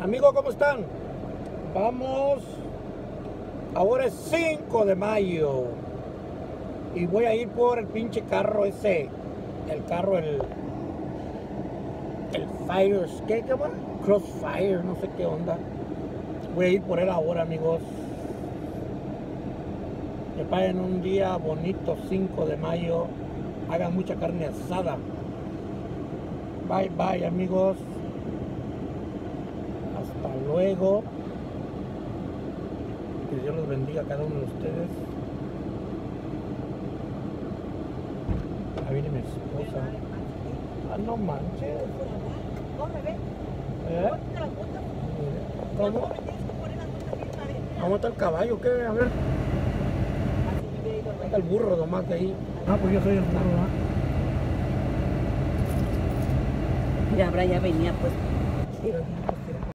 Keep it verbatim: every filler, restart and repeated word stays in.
Amigos, ¿cómo están? Vamos, ahora es cinco de mayo y voy a ir por el pinche carro ese, el carro, el, el Fire, ¿qué llama? Crossfire, no sé qué onda. Voy a ir por él ahora, amigos. Que pasen un día bonito, cinco de mayo. Hagan mucha carne asada. Bye, bye, amigos. Hasta luego. Que Dios los bendiga a cada uno de ustedes. Ahí viene mi esposa. Ah, no manches. ¿Eh? ¿Cómo? ¿Cómo está el caballo? ¿Qué? A ver. Está el burro nomás de ahí. Ah, pues yo soy el burro, ¿ah? Mira, ahora ya venía pues.